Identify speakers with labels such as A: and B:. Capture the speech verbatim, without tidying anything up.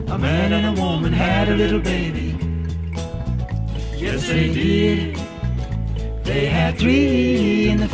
A: A man and a woman had a little baby. Yes, they did. They had three in the